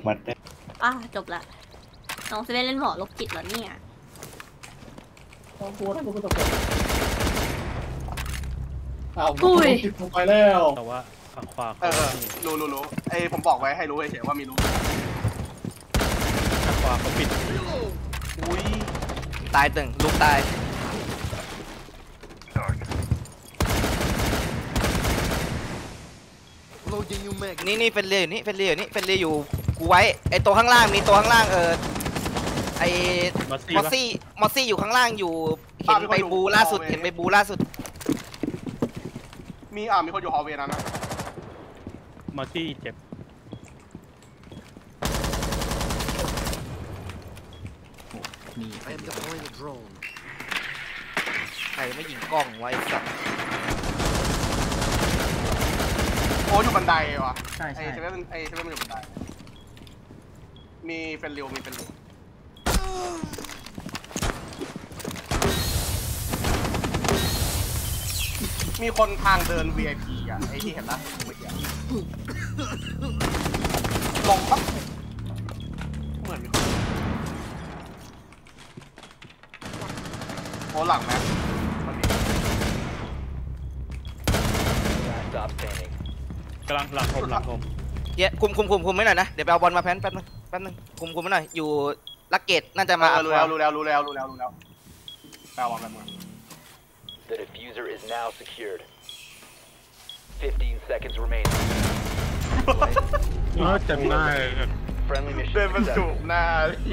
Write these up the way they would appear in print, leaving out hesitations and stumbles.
มัดได้จบละน้องจะได้เล่นหมอโรคจิตแล้วเนี่ยต้องกลัวถ้ากูตกอุ้ยไปแล้วแต่ว่าฝั่งขวารู้ไอ้ผมบอกไว้ให้รู้เฉยๆว่ามีรู้ฝั่งขวาเขาปิดอุ้ยตายตึงลูกตายนี่เป็นเรียอยู่นี่เป็นเรียอยู่กูไว้ไอตัวข้างล่างมีตัวข้างล่างไอมอสซี่อยู่ข้างล่างอยู่เห็นไปบูล่าสุดมีคนอยู่ฮอลเวย์นะมอสซี่เจ็บมีใครไม่ยิงกล้องไว้สักโอ้อยู่บันไดวะใช่ไอ้เซเว่นมันอยู่บันไดมีเฟนริวมีคนทางเดิน VIP อ่ะไอ้ที่เห็นนะเมื่อกี้ลงปั๊บเหมือนมีคนโอ้หลังนะกำลังหลังผมเดี๋ยวคุมไม่หน่อยนะเดี๋ยวไปเอาบอลมาแป๊บนึงคุมไม่หน่อยอยู่ลักเกตน่าจะมารู้แล้วแปลว่าแบบนั้น The diffuser is now secured. 15 seconds remaining. เจ็บหน้า Friendly mission. เดินมาจูบหน้า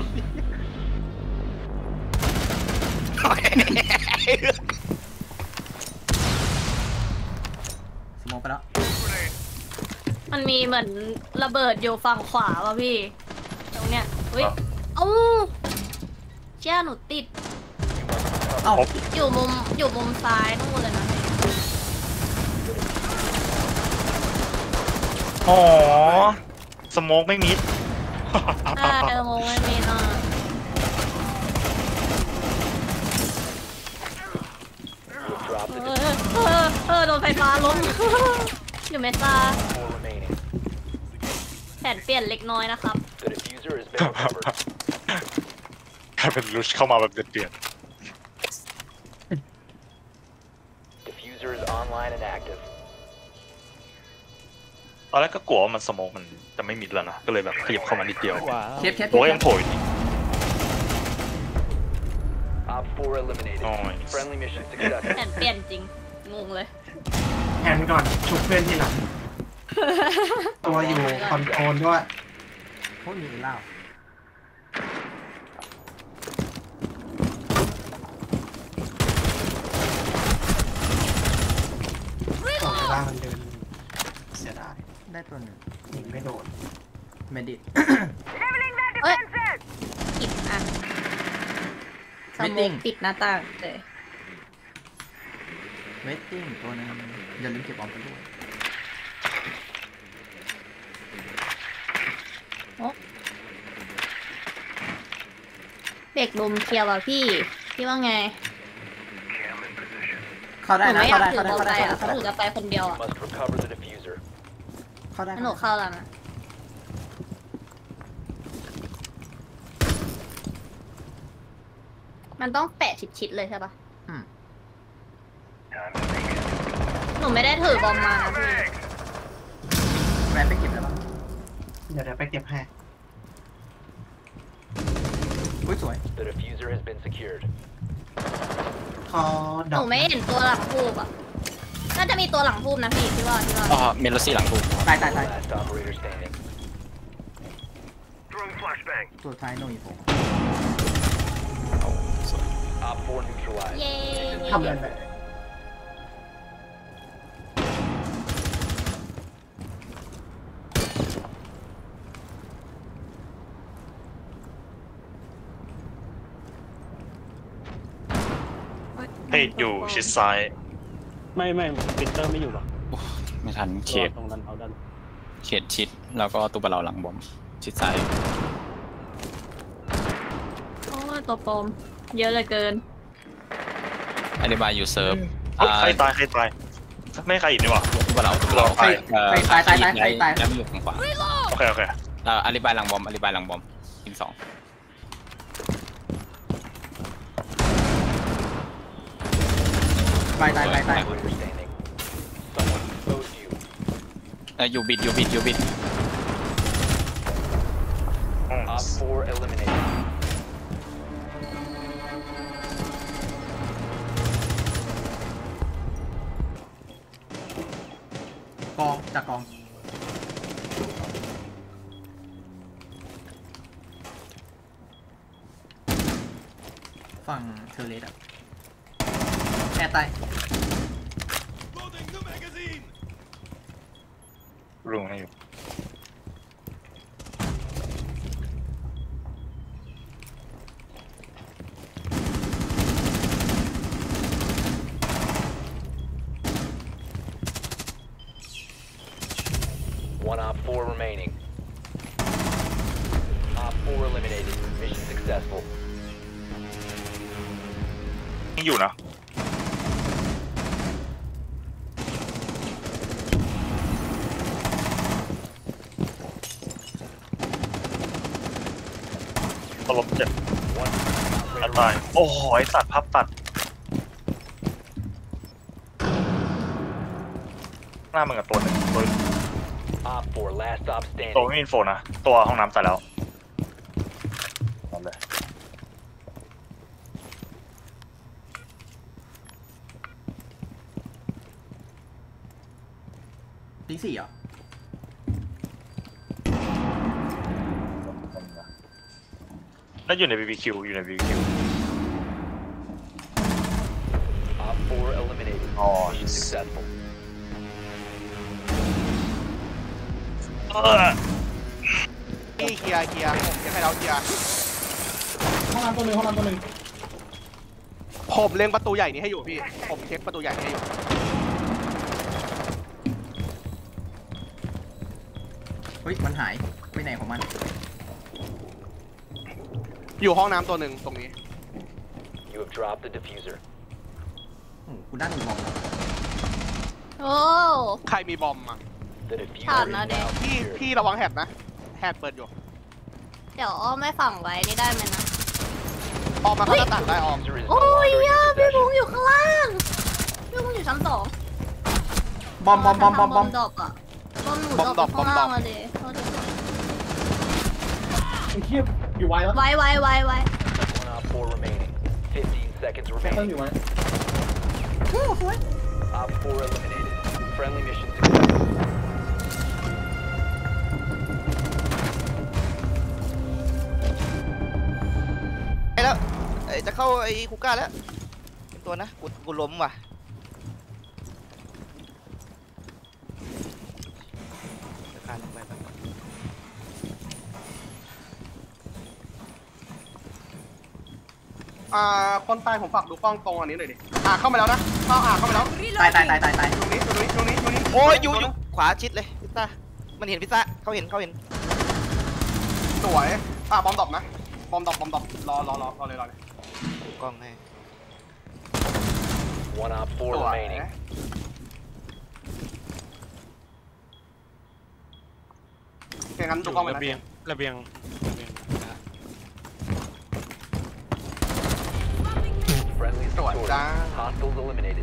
สมองไปแล้วมันมีเหมือนระเบิดอยู่ฝั่งขวาว่ะพี่ตรงเนี้ยเฮ้ยเจ้าหนูติดอยู่มุมซ้ายนู่นเลยนะอ๋อสโมกไม่มิดสโมกไม่มิดอ่ะโดนไฟฟ้าล้มอยู่เมซ่าแผนเปลี่ยนเล็กน้อยนะครับถ้าเป็นลุชเข้ามาแบบเดือดตอนแรกก็กลัวว่ามันสโมกมันจะไม่มิดแล้วนะก็เลยแบบขยับเข้ามานิดเดียวโอ้ยังโผล่อยู่แผนเปลี่ยนจริงงงเลยแผนก่อนชุบเพื่อนทีหลังตัวอยู่คอนโทรลด้วยโคตรหนีเล่าล่างมันเดินเสียดายได้ตัวหนึ่งยิงไม่โดนเมดิตปิดอ่ะสมองปิดหน้าต่างเลยเวทติ้งตัวนึงอย่าลืมเก็บบอลไปด้วยเด็กลุมเคลียร์ว่ะพี่ว่าไงเข้าได้นะเข้าได้เขาถือจะไปคนเดียวอ่ะเข้าได้หนูเข้าแล้วนะมันต้องแปะชิดๆเลยใช่ปะหนูไม่ได้ถือบอมมานะพี่แวนไปเก็บแล้วป่ะเดี๋ยวไปเก็บให้อุ้ยสวยหนูไม่เห็นตัวหลังทูบอ่ะน่าจะมีตัวหลังทูบนะพี่ที่ว่าเมโลซี่หลังทูบตายตัวท้ายโนอีโฟเย้ทำอะไรไปเฮ้ยอยู่ชิดซ้ายไม่ปินเตอร์ไม่อยู่หรอไม่ทันเขตตรงนั้นเอาดันเขตชิดแล้วก็ตัวเราหลังบอมชิดซ้ายโอ้ตัวปมเยอะเหลือเกินอธิบายอยู่เซิร์ฟใครตายไม่ใครอีกนี่หว่าตัวเราตายย้ายมาอยู่ฝั่งขวาโอาลีบายหลังบอมอาลีบายหลังบอมทีม2 ตาย Someone exposed you. อยู่บิด Op 4 eliminated. กองจากกองฝั่งเทอร์เลสอะแอร์ตายรุงให้อยู่ 1 Op 4 remaining. Op 4 eliminated. Mission successful. ยังอยู่นะตลบเจ็บ One อันตายโอ้โหไอสัตว์พับตัดหน้ามึงกับตัวหนึ่งตัว Op 4 last stop ตัว standing. ไม่มีอินโฟนะตัวห้องน้ำตายแล้วนั่นเลยทิ้ง4เหรอแล้วอยู่ใน BBQ อยู่ใน BBQ Op 4 eliminated. Oh, Mission successful. พี่เคลียร์ยังให้เราเคลียร์ห้องน้ำตัวหนึ่งผมเล็งประตูใหญ่นี้ให้อยู่พี่ผมเช็คประตูใหญ่นี้ให้อยู่เฮ้ยมันหายไปไหนของมันอยู่ห้องน้ำตัวหนึ่งตรงนี้ You have dropped the diffuser. โอ้กูด้านหนึ่งของโอ้ใครมีบอมอ่ะ The diffuser Chọn is nó đi. now พี่ secured. พี่ระวังแฮดนะแฮดเปิดอยู่เดี๋ยวอ้อมไม่ฝังไว้นี่ได้ไหมนะออกมาเข้าหน้าต่างได้ออม Diffuser is no โอ้ย longer in ย่า your พี่บุ้ง possession. อยู่ข้างล่างพี่บุ้งอยู่ชั้น2 บอมดรอปอะบอมหนูดรอปข้างล่างมาดิไอ้เทียบอยู่ไว้แล้วไว้ 1 Op 4 remaining. 15 seconds แค่ต้น remaining. อยู่ไว้ Op 4 eliminated. Friendly mission successful. ไอ้แล้วจะเข้าไอ้คุก้าแล้วเป็นตัวนะกูล้มว่ะเดี๋ยวการลงไปแป๊บคนตายผมฝากดูกล้องตรงอันนี้หน่อยดิเข้ามาแล้วนะเข้ามาแล้วตายตรงนี้โอ้ยอยู่ขวาชิดเลยพิซซ่ามันเห็นพิซซ่าเขาเห็นสวยบอมดรอปนะบอมดรอปรอเลยกล้องให้ 1 Op 4 สวย remaining. โอเคงั้นดูกล้องไปนะระเบียง Friendly is สวย victorious. จ้า Hostiles eliminated.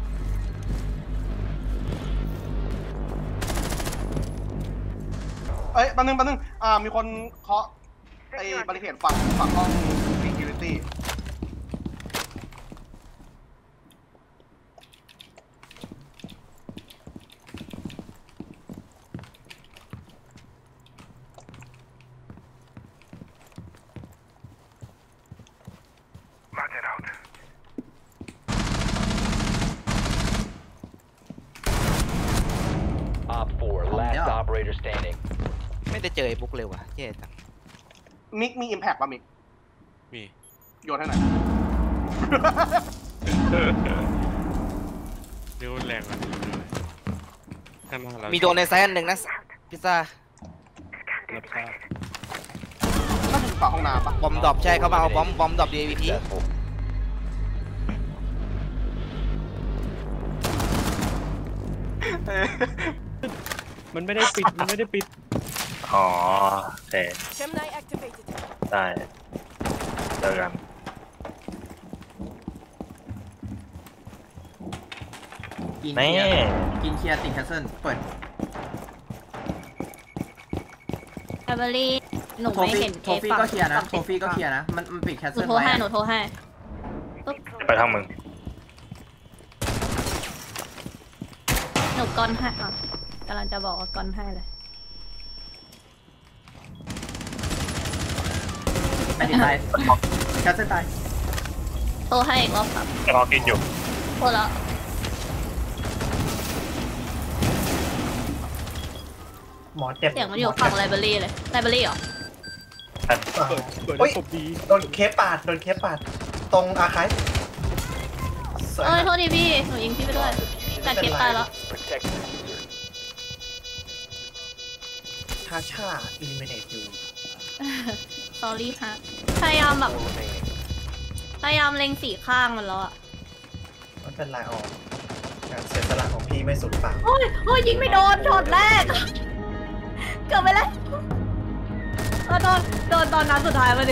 แป๊บนึงมีคนเคาะไอ้บริเขตฝั่งห้อง security Op 4 last operator standing. ไม่ได้เจอไอ้บุ๊กเลยว่ะแย่จังมิกมี impact ป่ะมิกมีโยนให้หน่อยเร็วแรงอ่ะข้างหน้าเรามีโดนในไซส์อันหนึ่งนะพิซซ่ารับทราบน่าจะอยู่ฝั่งห้องน้ำป่ะบอมดรอปใช่เขามาเอาบอมดรอป DVP Successful. มันไม่ได้ปิดอ๋อโอเคได้เจอกันกินนี่เคลียร์ติดแคสเซิลเปิดแคบรี่ หนูโทไม่ฟี่เห็นโทฟี่ก็เคลียร์นะโทฟี่ก็เคลียร์นะมันปิดแคสหนูเซิลโทรไว้ให้อะหนูโทรให้ปุ๊บไปทางมึงหนูก้อนให้อ่ะกำลังจะบอกว่าก้อนให้เลยไม่ติดตายแคสเซิลตายโทรให้อีกรอบครับรอกินอยู่โทรแล้วหมอเจ็บเสียงมันอยู่ฝั่งไลบรารีเลยไลบรารีเหรอโอ้ยโดนเคปปาดตรงอาคายสวยเอ้ยนะโทษทีพี่ หนูยิงพี่ไปด้วยแต่เก็บตายแล้ว Protect the diffuser. ชาชาอิลิเมเนตอยู่สอรี่ฮะพยายามแบบ 4 remaining. พยายามเล็งสีข้างมันแล้วอะมันเป็นลายออกการเสียสละของพี่ไม่สูญเปล่าโอ้ยยิงไม่โดนช็อตแรก เกือบไปแล้วโดนตอนนั้นสุดท้ายมาดิ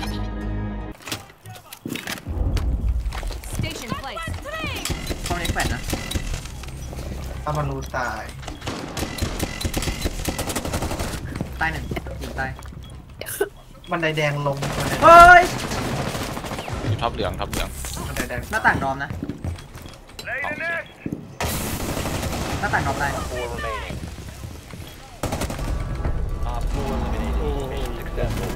เข้าเน็กแปดนะถ้ามันรู้ตายตายหนึ่งยิงตายบันไดแดงลงบันไดเฮ้ยอยู่ท็อปเหลืองบันไดแดงหน้าต่างดอมนะหน้าต่างดอมได้ 4 remaining. Op 4 eliminated. Mission successful.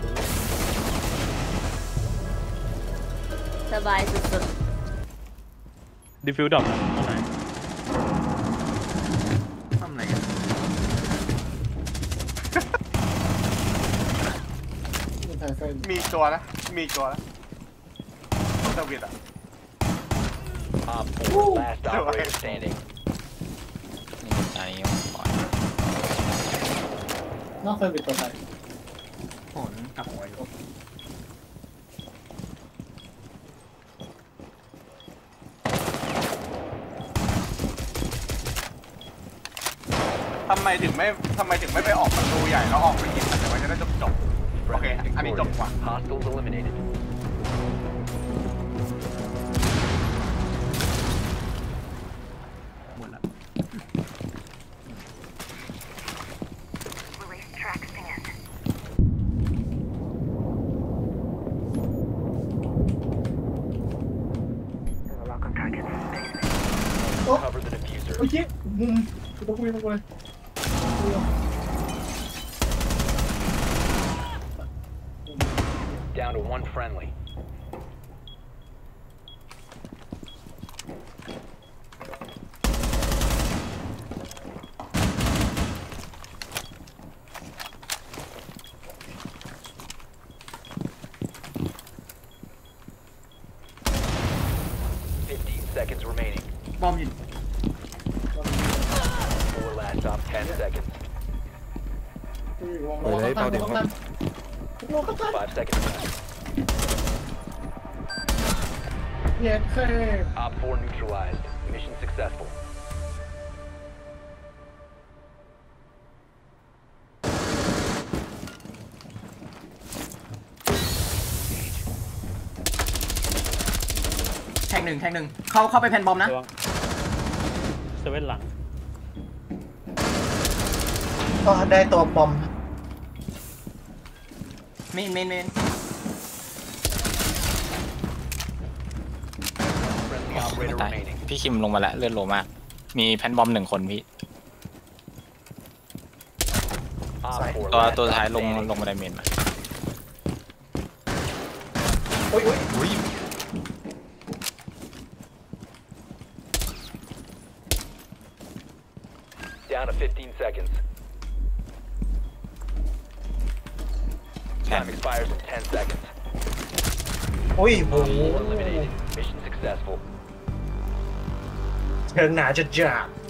สบายสุดดิฟิวดอกนะข้างในทำอะไรกันมีตัวนะมีตัวนะเซอร์วิสอ่ะ Op 4 last operator standing. นี่ใจก่อนโหนกลับหัวอยู่ทำไมถึงไม่ไปออกประตูใหญ่แล้วออกไปยิงมันแต่ว่าจะได้จบโอเค อันนี้จบกว่า Hostiles eliminated. หมดละ Cover the diffuser. โอ้ยมุมต้องคุยเลย Down to 1 friendly. 15 seconds remaining. บอมอยู่ 4 last op 10 seconds. 5 seconds left. Op 4 neutralized. Mission successful. แทงหนึ่งเข้าไปแผ่นบอมนะระวังเซเว่นหลังก็ได้ตัวบอมเมน Friendly ไม่ operator ตาย remaining. พี่คิมลงมาแล้วเลือดโลมาก มีแพนบอม1 คนพี่ Op 4 ตัว last ตัว op ท้ายลง standing. มาไดเมนมาอุ้ย Down to 15 seconds. แพน Time expires in 10 seconds. อุ้ยโห Op 4 eliminated. Mission successful. เชิงหนาจะจับ